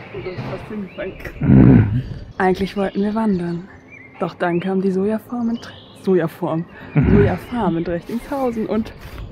Eigentlich wollten wir wandern. Doch dann kam die Sojafarm in Rechtingshausen und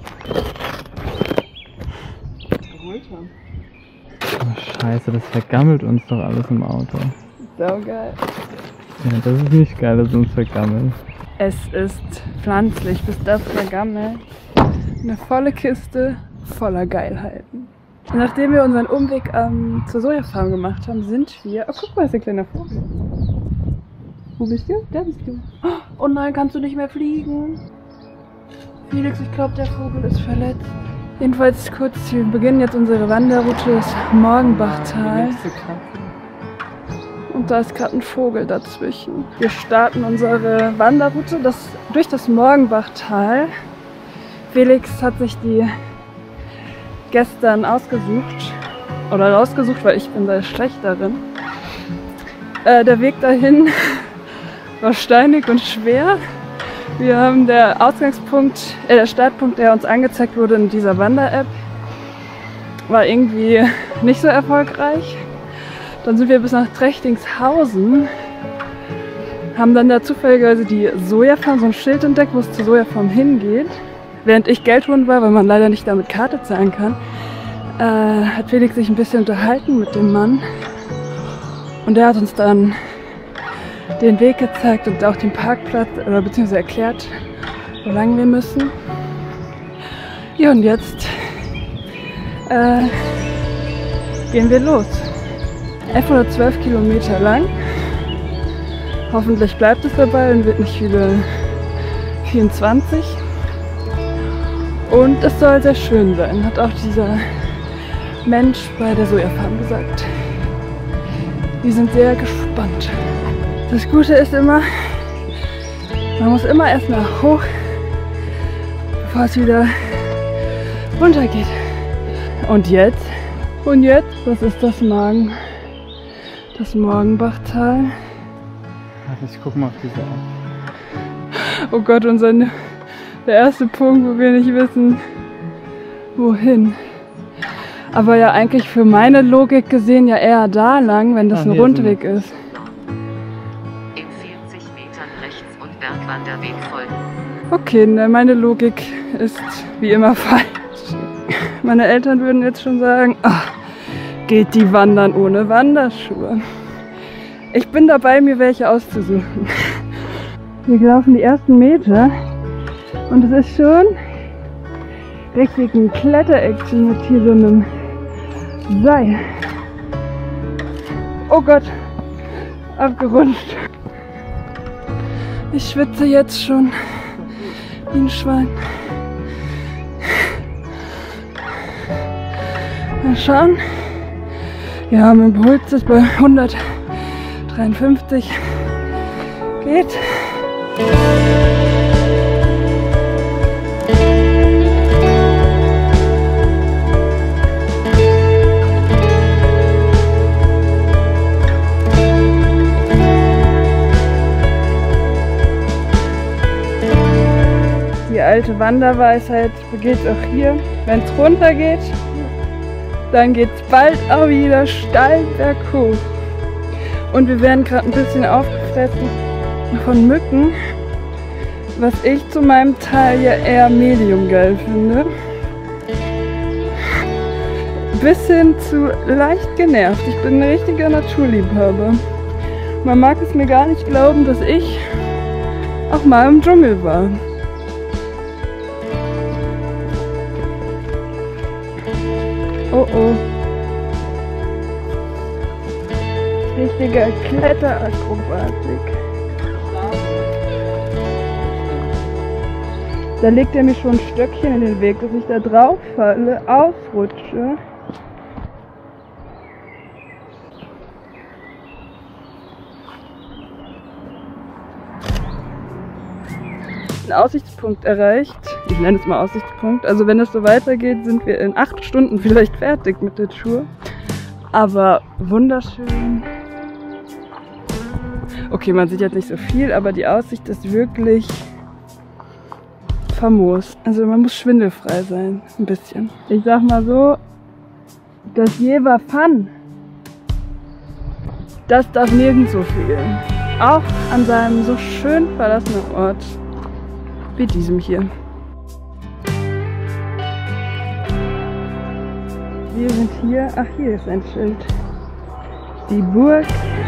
Oh, Scheiße, das vergammelt uns doch alles im Auto. saugeil. Ja, das ist nicht geil, dass uns vergammelt. Es ist pflanzlich, bis das vergammelt. Eine volle Kiste voller Geilheiten. Und nachdem wir unseren Umweg zur Sojafarm gemacht haben, sind wir... Oh, guck mal, ist ein kleiner Vogel. Wo bist du? Da bist du. Oh nein, kannst du nicht mehr fliegen? Felix, ich glaube, der Vogel ist verletzt. Jedenfalls kurz, wir beginnen jetzt unsere Wanderroute, das Morgenbachtal. Und da ist gerade ein Vogel dazwischen. Wir starten unsere Wanderroute durch das Morgenbachtal. Felix hat sich die gestern ausgesucht oder rausgesucht, weil ich bin sehr schlecht darin. Der Weg dahin war steinig und schwer. Wir haben der Startpunkt, der uns angezeigt wurde in dieser Wander-App, war irgendwie nicht so erfolgreich. Dann sind wir bis nach Rechtingshausen, haben dann da zufälligerweise die Sojafarm, so ein Schild entdeckt, wo es zur Sojafarm hingeht. Während ich Geld holen war, weil man leider nicht damit Karte zahlen kann, hat Felix sich ein bisschen unterhalten mit dem Mann. Und der hat uns dann den Weg gezeigt und auch den Parkplatz, beziehungsweise erklärt, wo lang wir müssen. Ja, und jetzt gehen wir los. 11 oder 12 Kilometer lang. Hoffentlich bleibt es dabei und wird nicht wieder 24. Und es soll sehr schön sein, hat auch dieser Mensch bei der Sojafarm gesagt. Die sind sehr gespannt. Das Gute ist immer, man muss immer erstmal hoch, bevor es wieder runter geht. Und jetzt? Was ist das Morgenbachtal? Warte, ich guck mal auf diese App. Oh Gott, der erste Punkt, wo wir nicht wissen, wohin. Aber ja eigentlich für meine Logik gesehen ja eher da lang, wenn das ein Rundweg ist. In 40 Metern rechts und Bergwanderweg folgen. Okay, meine Logik ist wie immer falsch. Meine Eltern würden jetzt schon sagen, ach, geht die wandern ohne Wanderschuhe. Ich bin dabei, mir welche auszusuchen. Wir laufen die ersten Meter und es ist schon richtig ein Kletter-Action mit hier so einem Seil. Oh Gott, abgerutscht. Ich schwitze jetzt schon wie ein Schwein. Mal schauen. Ja, mein Puls ist bei 153. Geht. Die alte Wanderweisheit begeht auch hier. Wenn es runter geht, dann geht es bald auch wieder steil berghoch. Und wir werden gerade ein bisschen aufgefressen von Mücken, was ich zu meinem Teil ja eher medium geil finde. Bis hin zu leicht genervt. Ich bin ein richtiger Naturliebhaber. Man mag es mir gar nicht glauben, dass ich auch mal im Dschungel war. Oh oh. Richtiger Kletterakrobatik. Da legt er mir schon ein Stöckchen in den Weg, dass ich da drauf falle, ausrutsche. Ein Aussichtspunkt erreicht. Ich nenne es mal Aussichtspunkt. Also wenn es so weitergeht, sind wir in 8 Stunden vielleicht fertig mit der Tour. Aber wunderschön. Okay, man sieht jetzt nicht so viel, aber die Aussicht ist wirklich famos. Also man muss schwindelfrei sein, ein bisschen. Ich sag mal so, das Jever Fun Das darf nirgendwo fehlen. Auch an seinem so schön verlassenen Ort wie diesem hier. Wir sind hier, ach hier ist ein Schild. Die Burg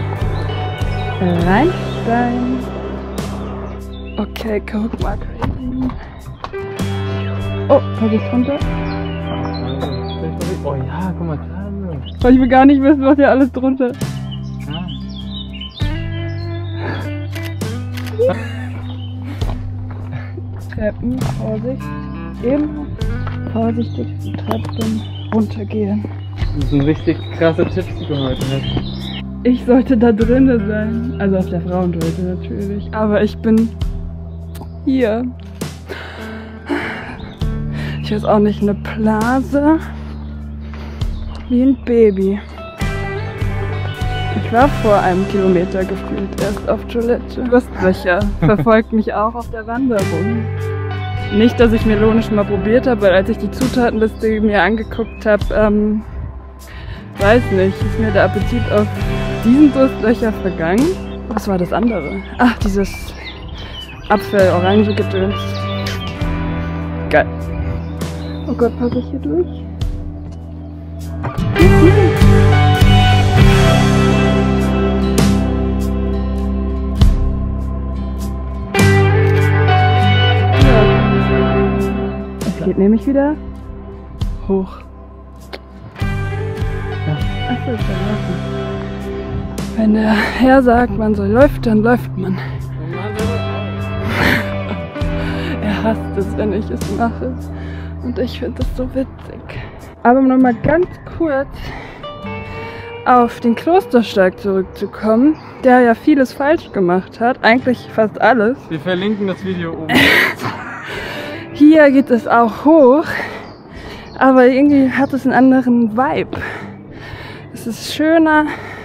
Rheinstein. Okay, guck mal. Oh, was ist drunter? Oh ja, guck mal da. Oh, ich will gar nicht wissen, was hier alles drunter ist. Treppen, Vorsicht. Immer vorsichtig die Treppen runtergehen. Das sind richtig krasse Tipps, die du heute hast. Ich sollte da drinnen sein. Also auf der Frauentoilette natürlich. Aber ich bin hier. Ich weiß auch nicht, eine Blase. Wie ein Baby. Ich war vor einem Kilometer gefühlt erst auf Toilette. Durstlöcher verfolgt mich auch auf der Wanderung. Nicht, dass ich melonisch mal probiert habe, weil als ich die Zutatenliste mir angeguckt habe, weiß nicht, ist mir der Appetit auf diesen Durstlöcher vergangen. Was war das andere? Ach, dieses Apfel-Orange-Gedöns. Geil. Oh Gott, passe ich hier durch? Es geht nämlich wieder hoch. Achso, ist ja laufen. Wenn der Herr sagt, man soll läuft, dann läuft man. Er hasst es, wenn ich es mache. Und ich finde das so witzig. Aber um nochmal ganz kurz auf den Klostersteig zurückzukommen, der ja vieles falsch gemacht hat, eigentlich fast alles. Wir verlinken das Video oben. Hier geht es auch hoch, aber irgendwie hat es einen anderen Vibe. Es ist schöner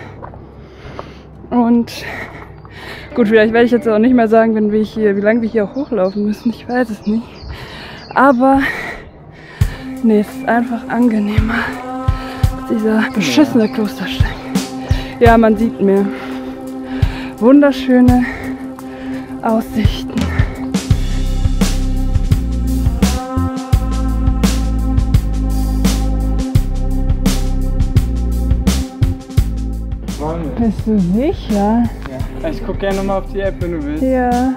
und gut, vielleicht werde ich jetzt auch nicht mehr sagen, wie lange wir hier hochlaufen müssen, ich weiß es nicht. Aber nee, es ist einfach angenehmer. Dieser beschissene Klostersteig. Ja, man sieht mir wunderschöne Aussichten. Bist du sicher? Ja. Ich guck gerne mal auf die App, wenn du willst. Ja.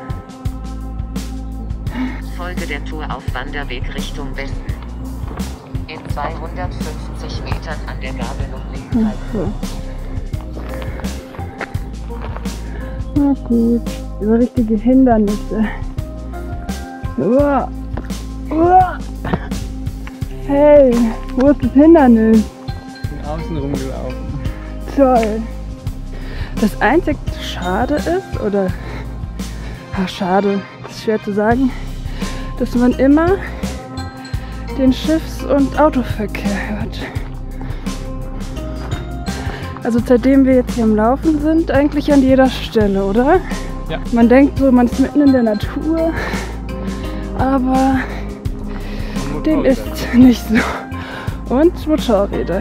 Folge der Tour auf Wanderweg Richtung Westen. In 250 Metern an der Gabel noch links halten. Na gut, über richtige Hindernisse. Uah. Uah. Hey, wo ist das Hindernis? Ich bin außen rumgelaufen. Toll. Das einzig Schade ist, oder schade, ist schwer zu sagen, dass man immer den Schiffs- und Autoverkehr hört. Also seitdem wir jetzt hier am Laufen sind, eigentlich an jeder Stelle, oder? Ja. Man denkt so, man ist mitten in der Natur, aber dem ist nicht so. Und Motorräder.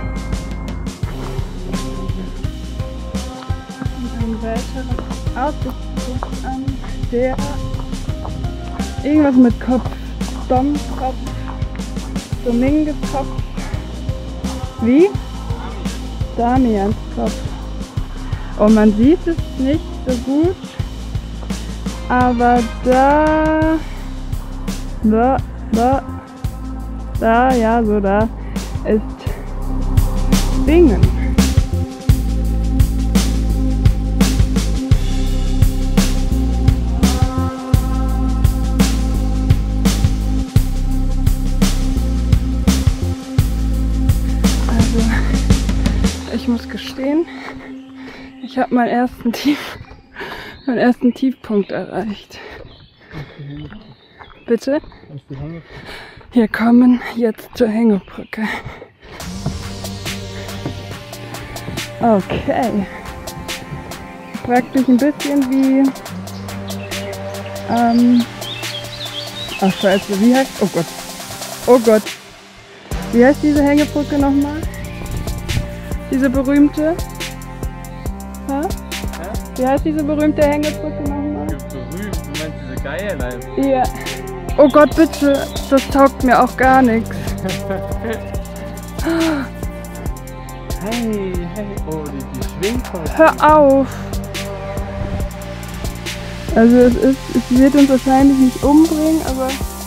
Und ein weiterer Aussichtspunkt an der irgendwas mit Kopf. Domkopf. Domingekopf. Wie? Damianskopf. Oh, man sieht es nicht so gut. Aber da, ja, so da ist Bingen. Also, ich muss gestehen, ich habe meinen ersten Tiefpunkt erreicht. Bitte? Wir kommen jetzt zur Hängebrücke. Okay. Praktisch ein bisschen wie... ach scheiße, wie heißt... Oh Gott. Oh Gott. Wie heißt diese Hängebrücke nochmal? Diese berühmte? Hä? Wie heißt diese berühmte Hängebrücke nochmal? Berühmt, du meinst diese Geierlein. Ja. Oh Gott, bitte, das taugt mir auch gar nichts. Hey, oh, die schwingt voll. Hör auf! Also es wird uns wahrscheinlich nicht umbringen, aber...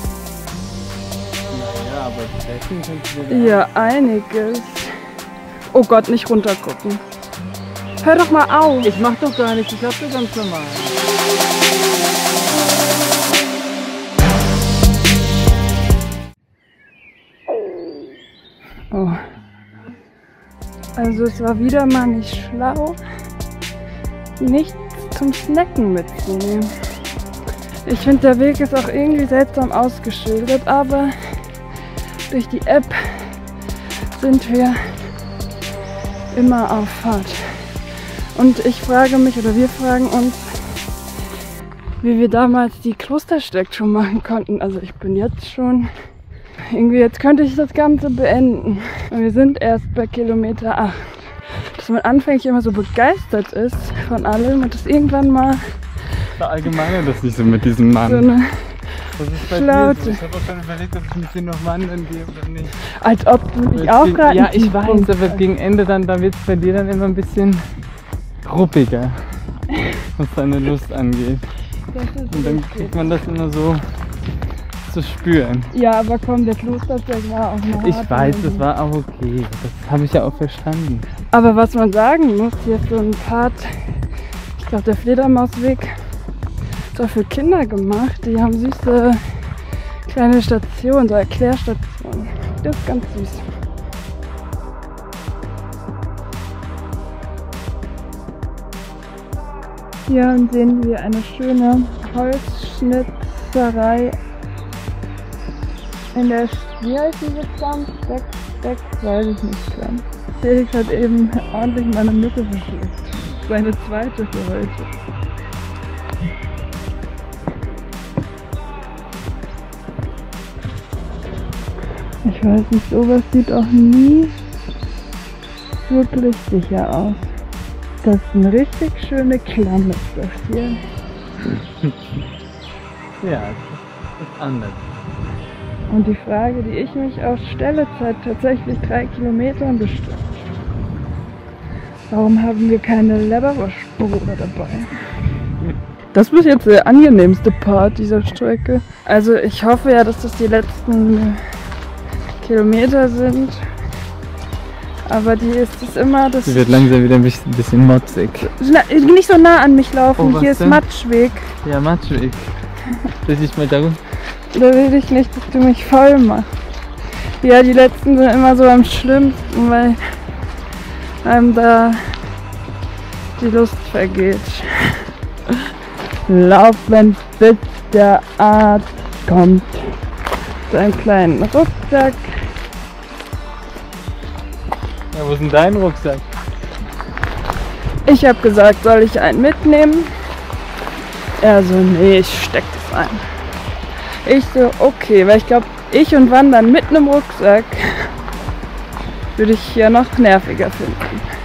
Ja, aber treffen kannst du dir Ja, einiges. Oh Gott, nicht runtergucken. Hör doch mal auf! Ich mach doch gar nichts, ich hab das ganz normal. Oh. Also es war wieder mal nicht schlau, nichts zum Snacken mitzunehmen. Ich finde, der Weg ist auch irgendwie seltsam ausgeschildert, aber durch die App sind wir immer auf Fahrt. Und ich frage mich, oder wir fragen uns, wie wir damals die Klostersteig-Tour machen konnten. Also ich bin jetzt schon... Irgendwie, jetzt könnte ich das Ganze beenden. Und wir sind erst bei Kilometer 8. Dass man anfänglich immer so begeistert ist von allem und das irgendwann mal Verallgemeine das nicht so mit diesem Mann. so eine Das ist bei Flaute. dir so. Ich habe auch schon überlegt, ob ich mit dir noch wandern gehe oder nicht. Als ob du mich auch gerade... Ja, ich weiß, aber gegen Ende dann wird es bei dir dann immer ein bisschen ruppiger, was deine Lust angeht. Und dann kriegt man das immer so zu spüren. Ja, aber komm, der Klostersteig war auch noch Ich weiß, das war auch okay. Das habe ich ja auch verstanden. Aber was man sagen muss, hier ist so ein Part, ich glaube der Fledermausweg, ist auch für Kinder gemacht. Die haben süße kleine Stationen, so Erklärstationen. Das ist ganz süß. Hier sehen wir eine schöne Holzschnitzerei in der, wie heißt diese Stamm? Steck, weiß ich nicht ganz. Felix hat eben ordentlich meine Mücke verschluckt. Seine zweite für heute. Ich weiß nicht, sowas sieht auch nie wirklich sicher aus. Das ist eine richtig schöne Klamme, das hier. Ja, das ist anders. Und die Frage, die ich mich auch stelle, seit tatsächlich 3 Kilometern bestimmt. Warum haben wir keine Leberwurstbrote dabei? Das wird jetzt der angenehmste Part dieser Strecke. Also ich hoffe ja, dass das die letzten Kilometer sind. Aber die ist es immer... Das Sie wird langsam wieder ein bisschen motzig. nicht so nah an mich laufen, Oh, hier ist denn? Matschweg. Ja, Matschweg. Will ich mal darum? Da will ich nicht, dass du mich voll machst. Ja, die letzten sind immer so am schlimmsten, weil einem da die Lust vergeht. Lauf, wenn bitte der Arzt kommt. So einen kleinen Rucksack. Ja, wo ist denn dein Rucksack? Ich habe gesagt, soll ich einen mitnehmen? Er so, nee, ich steck das ein. Ich so, okay, weil ich glaube, ich und Wandern mit einem Rucksack würde ich hier noch nerviger finden.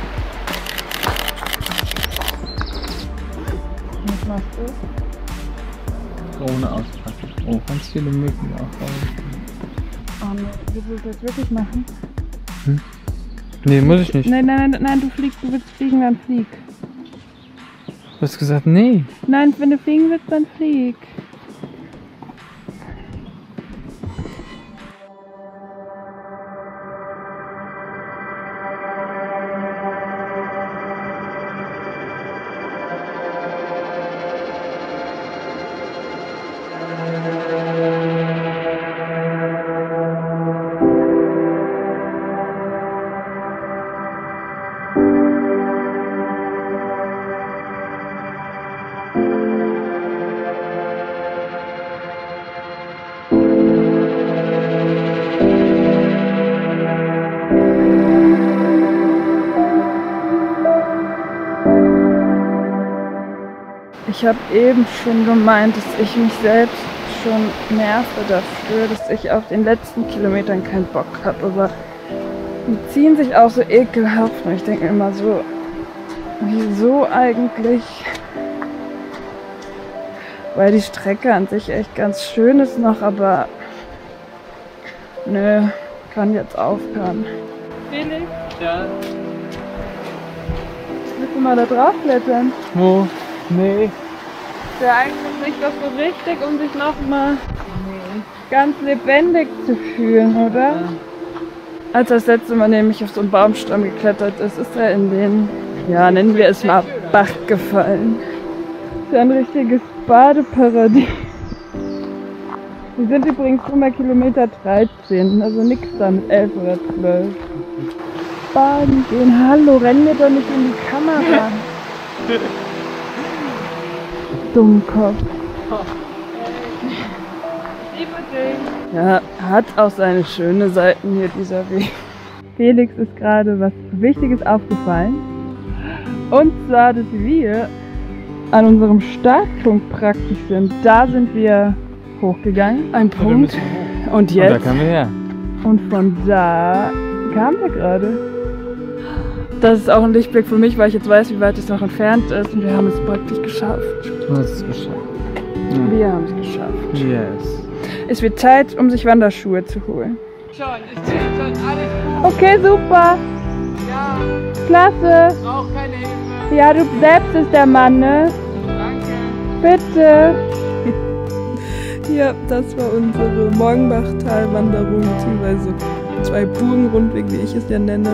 Was machst du? Ohne auspacken. Oh, ganz viele Mücken auch. Oh nee, willst du das wirklich machen? Nee, muss ich nicht. Nein, du willst fliegen, dann flieg. Du hast gesagt, nee. Nein, wenn du fliegen willst, dann flieg. Ich habe eben schon gemeint, dass ich mich selbst schon nerve dafür, dass ich auf den letzten Kilometern keinen Bock habe. Aber die ziehen sich auch so ekelhaft und ich denke immer so, Wieso eigentlich? Weil die Strecke an sich echt ganz schön ist noch, aber nö, kann jetzt aufhören. Felix? Ja. Willst du mal da drauf klettern? Wo? Nee. Wäre eigentlich nicht das so richtig, um sich nochmal ganz lebendig zu fühlen, oder? Ja. Als das letzte Mal nämlich auf so einen Baumstamm geklettert ist, ist er in den, ja, nennen wir es mal, Bach gefallen. Das ist ja ein richtiges Badeparadies. Wir sind übrigens schon bei Kilometer 13, also nix da mit 11 oder 12. Baden gehen, hallo, renn mir doch nicht in die Kamera. Dummkopf. Ja, hat auch seine schönen Seiten hier, dieser Weg. Felix ist gerade was Wichtiges aufgefallen. Und zwar, dass wir an unserem Startpunkt praktisch sind. Da sind wir hochgegangen. Ein Punkt. Und jetzt. Und da kamen wir her. Und von da kamen wir gerade. Das ist auch ein Lichtblick für mich, weil ich jetzt weiß, wie weit es noch entfernt ist. Und wir haben es praktisch geschafft. Du hast es geschafft. Ja. Wir haben es geschafft. Yes. Es wird Zeit, um sich Wanderschuhe zu holen. Schon, ich zähle schon alles gut. Okay, super. Ja, Klasse. brauch keine Hilfe. Ja, du selbst ist der Mann, ne? Danke. Bitte. Ja, das war unsere Morgenbachtal-Wanderung, beziehungsweise 2 Burgenrundweg, wie ich es ja nenne.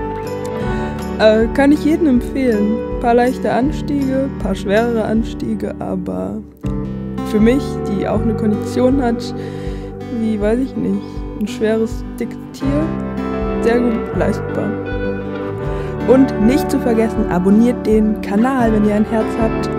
Kann ich jedem empfehlen. Ein paar leichte Anstiege, ein paar schwerere Anstiege, aber für mich, die auch eine Kondition hat, wie, weiß ich nicht, ein schweres, dickes Tier, sehr gut leistbar. Und nicht zu vergessen, abonniert den Kanal, wenn ihr ein Herz habt.